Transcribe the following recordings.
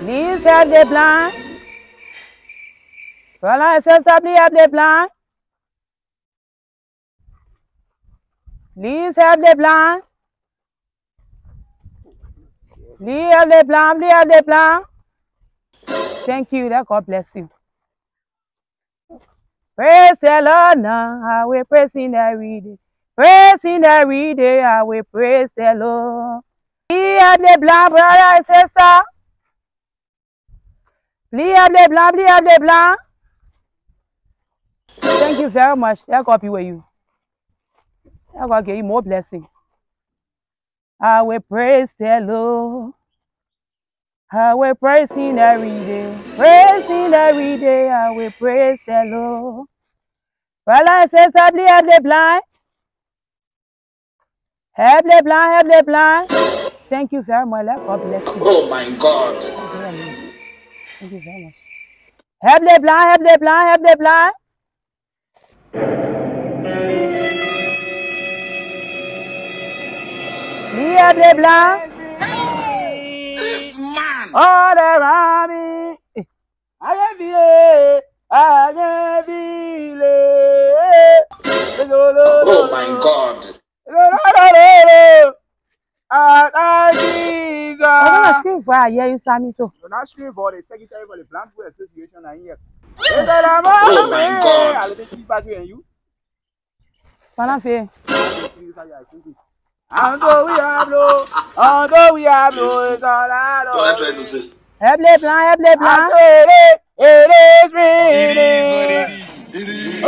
Please help the blind. Brother and sister, please help the blind. Please help the blind. Please help the blind. Please help the blind. Thank you. That God bless you. Praise the Lord now. I will praise Him every day. Praise Him every day. I will praise the Lord. Please help the blind, brother and sister. Please help the blind. Please help the blind. Thank you very much. That God be with you. That God give you more blessing. I will praise the Lord. I will praise Him every day. Praise Him every day. I will praise the Lord. Brother and sister, please help the blind. Help the blind. Help the blind. Thank you very much. Let God bless you. Oh my God. Thank you very much. Help the blind. Help the blind. Help the blind. Please help the blind. This man. All around me. I can feel it. I can feel it. Oh my God. I'm gonna scream for I hear you, Sammy. So you're not screaming for the Secretary for the Plant Food Association and here. Oh my God. I'll be keep back and you. Panafe. Although we have no, it's all I know. What am I trying to say? Help the blind, help the blind. It is me. It is what it is. It is.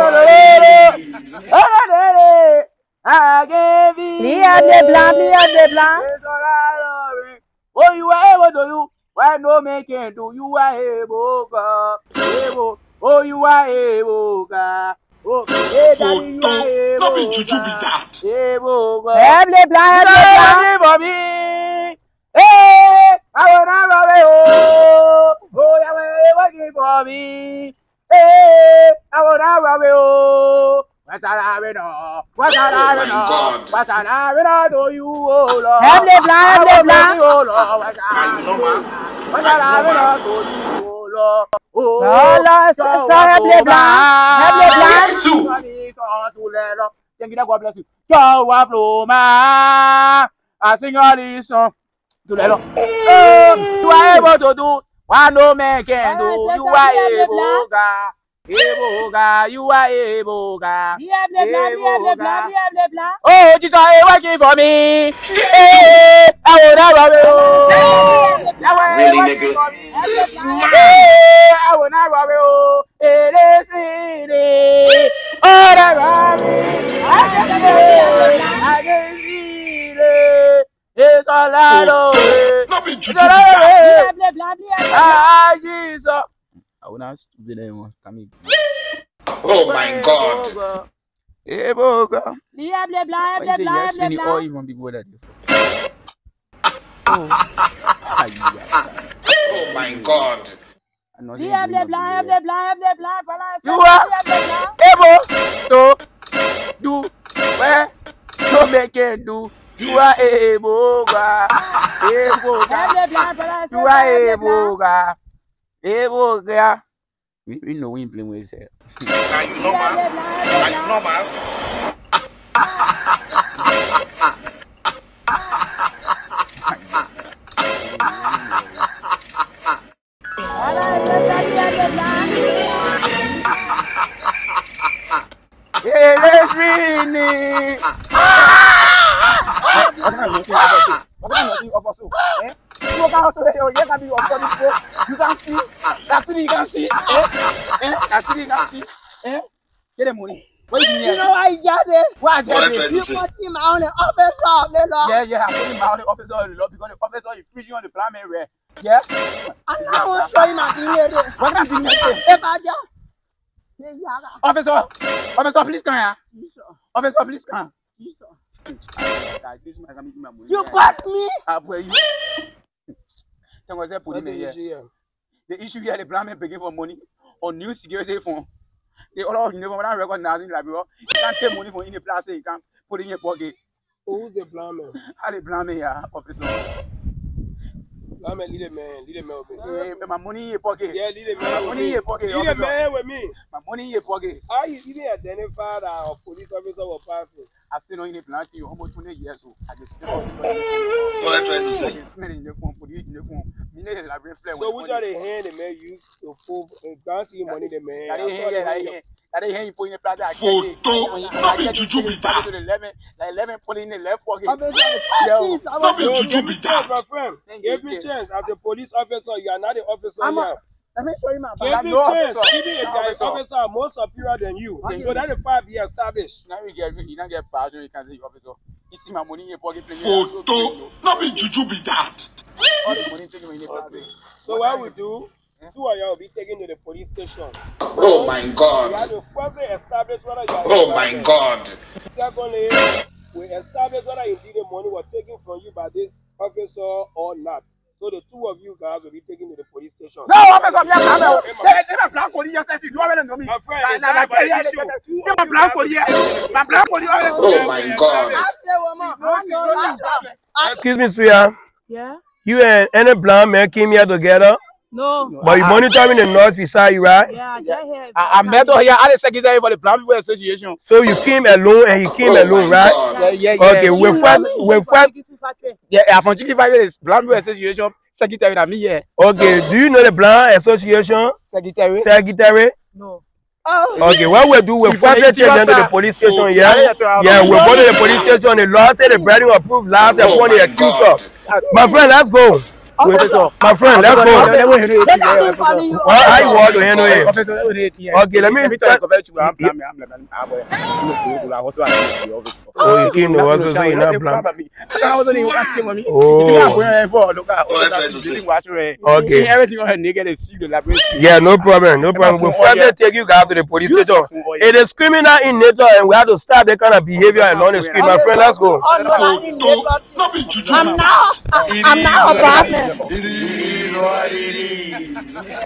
I gave you. Please help the blind, please help the blind. It's all I know. Oh, you are able to do what no man can do. You are able, God. Able. Oh, you are able, God. Oh, hey, daddy, you are able. Not be juju be that. Able, God. Help the blind, help the blind. For me. Hey, I will not run away. Oh, you are working for me. Hey, I will not run away. What I know? What I know? What I know? Do you, oh Lord? Help the blind, help the blind. Oh Lord, what I know? What I know? Do you, oh Lord? Oh Lord, sister, help the blind. Help the blind. Thank you, God bless you. Joe Floma, I sing all these songs to the Lord. You are able to do what no man can do. You are able, God. Able, God. You are able, God. Oh, Jesus is working for me. Hey, I will not worry. Really, nigga? I will not worry. It is me. All around me. I can feel it. It's all I know. Not be juju be that. Ah, Jesus. I will not be there. Coming. Oh my God. Hey, Boga. Help the blind, help the blind, help the All blind. even people that. Oh my God. Help the blind, help the blind, help the blind. You are able to do where no man can do. You are able, God. Able, God. You are able, God. Able, God. We know we play with it. Are you normal? Are you normal? It is really. What kind of offer so? You can also you can be your body people. You can see. That's it, you can see. That's it, you can see. Get the money. What is You know I got it. Why What am I trying to You say? put him on the office. Yeah, I'm putting my own officer on the law because the officer is freezing on the plan area. Yeah? And I will show you my thing. What kind of thing is it? If I just. Officer, please come here. Officer, please come. You got me. The issue here, the plan begging for money on new security phone. They all never recognizing like you can't take money from any place, you can't put it in your pocket. Who's the plan? How they plan me here, officer? I'm a little man with me. My money in your pocket. Yeah, little My man money in your pocket. Little man with me. My money in your pocket. How you even identify that a police officer was passing? I've seen on the plant you almost 20 years old. I just What I'm trying to say. So which are the hand the man used to pull bouncy money the man? I didn't hear you putting the plant. Photo. Not be juju be that. 11 pulling the left pocket. Not be juju be that. My friend, give me chance. As a police officer, you are not the officer now. Let me show you my Give me chance. Even if there is officer more superior than you, so that the 5 years established. Now you don't get passion. You can say officer. You see my money in your pocket. Photo. Not be juju be that. All the money taken in the pocket. So what we do? 2 of you will be taken to the police station. Oh my We have God. to firstly establish whether you are. Oh my God. Secondly, we establish whether indeed the money was taken from you by this officer or not. So the 2 of you guys will be taken to the police station. No, officer, I'm not. They plan for you. You don't know me. My friend, it's not about the issue. Oh my God. Excuse me, Suya. Yeah? You and any blind man came here together, No. but you're monitoring the noise beside you, right? Yeah, just here. I met her here. I'm the secretary for the Blind People Association. So you came alone and he came Oh alone, my right? God. Yeah. Okay, we first. Yeah, I'm from Chikifa, the Blind People Association secretary. I'm here. Okay, do you know the Blind Association Secretary. secretary? No. Okay, what we do, we first take them to the police station, yeah? Yeah, we go to the police station, the law say the branding approved last Oh upon the my accuser. God. My friend, let's go. My friend, let's go. How you want to handle it? Okay, let me tell. Oh, you came to us, so you're not blind. Okay. Everything on her nigga is see the library. Yeah, no problem, no problem. We'll further take you guys to the police station. It is criminal in nature, and we have to stop that kind of behavior along the street. My friend, let's go. Not be juju. I'm now a problem. It is what it is.